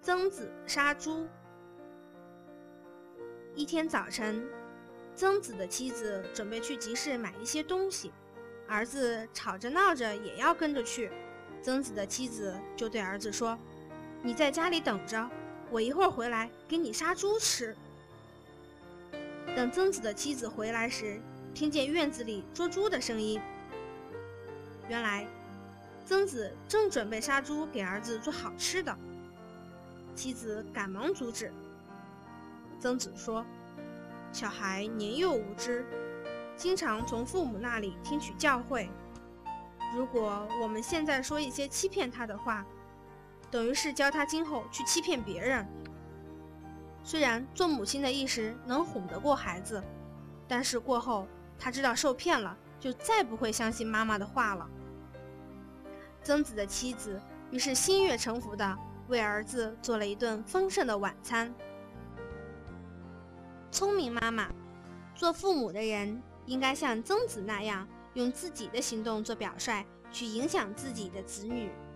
曾子杀猪。一天早晨，曾子的妻子准备去集市买一些东西，儿子吵着闹着也要跟着去。曾子的妻子就对儿子说：“你在家里等着，我一会儿回来给你杀猪吃。”等曾子的妻子回来时，听见院子里捉猪的声音。原来曾子正准备杀猪给儿子做好吃的，妻子赶忙阻止。曾子说：“小孩年幼无知，经常从父母那里听取教诲。如果我们现在说一些欺骗他的话，等于是教他今后去欺骗别人。虽然做母亲的一时能哄得过孩子，但是过后他知道受骗了，就再不会相信妈妈的话了。”曾子的妻子于是心悦诚服地为儿子做了一顿丰盛的晚餐。聪明妈妈，做父母的人应该像曾子那样，用自己的行动做表率，去影响自己的子女。